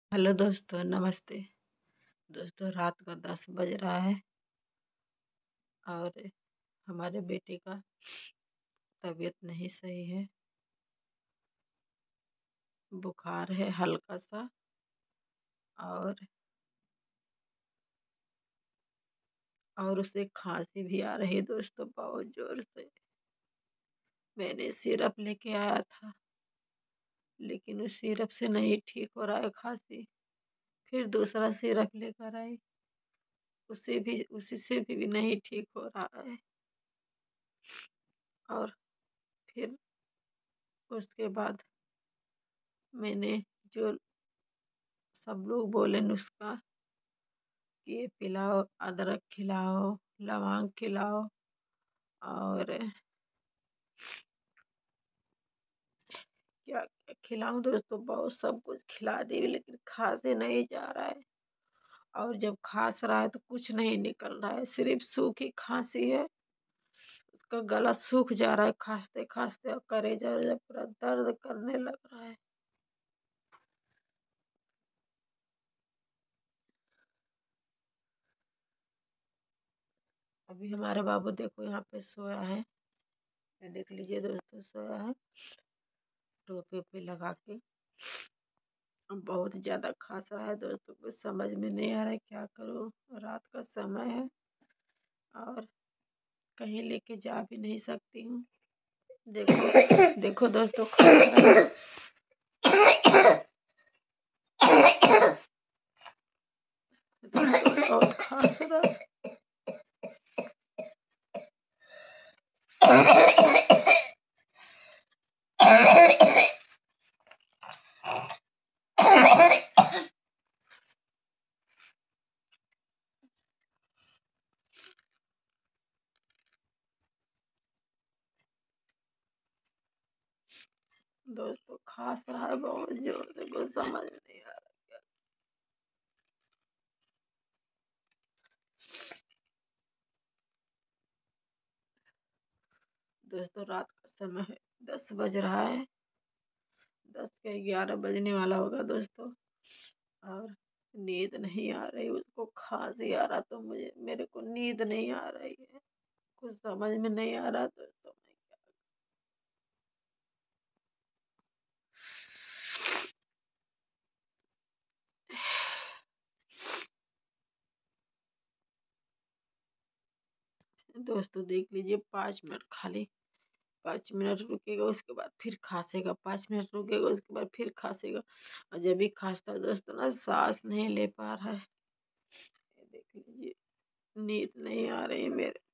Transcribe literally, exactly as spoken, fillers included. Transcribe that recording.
Hello दोस्तों, नमस्ते। दोस्तों, रात का दस बज रहा है और हमारे बेटे का तबीयत नहीं सही है। बुखार है हल्का सा और और उसे खांसी भी आ रही है दोस्तों, बहुत जोर से। मैंने सिरप लेके आया था लेकिन उस सिरप से नहीं ठीक हो रहा है खांसी। फिर दूसरा सिरप लेकर आई, उसे भी उसी से भी, भी नहीं ठीक हो रहा है। और फिर उसके बाद मैंने जो सब लोग बोले नुस्खा कि ये पिलाओ, अदरक खिलाओ, लौंग खिलाओ और क्या क्या खिलाऊं दोस्तों, बहुत सब कुछ खिला दी लेकिन खांसी नहीं जा रहा है। और जब खांस रहा है तो कुछ नहीं निकल रहा है, सिर्फ सूखी खांसी है। उसका गला सूख जा रहा है खांसते खांसते और कलेजा वलेजा पूरा दर्द करने लग रहा है। अभी हमारे बाबू देखो यहाँ पे सोया है, ये देख लीजिए दोस्तों, सोया है टोपी पे लगा के। अब बहुत ज़्यादा खांस रहा है दोस्तों, कुछ समझ में नहीं आ रहा है क्या करूँ। रात का समय है और कहीं लेके जा भी नहीं सकती हूँ। देखो देखो दोस्तों, खांस रहा है। दोस्तों बहुत खांस रहा है। दोस्तों खांस रहा है बहुत जोर से, कुछ समझ में नहीं आ रहा। दोस्तों रात का समय है, दस बज रहा है, दस के ग्यारह बजने वाला होगा दोस्तों। और नींद नहीं आ रही, उसको खांसी आ रहा तो मुझे मेरे को नींद नहीं आ रही है। कुछ समझ में नहीं आ रहा दोस्तों, मैं क्या। दोस्तों देख लीजिए, पाँच मिनट खाली, पाँच मिनट रुकेगा उसके बाद फिर खांसेगा, पाँच मिनट रुकेगा उसके बाद फिर खांसेगा। और जब भी खांसता है दोस्तों ना, सांस नहीं ले पा रहा है। ये देख लीजिए, नींद नहीं आ रही है मेरे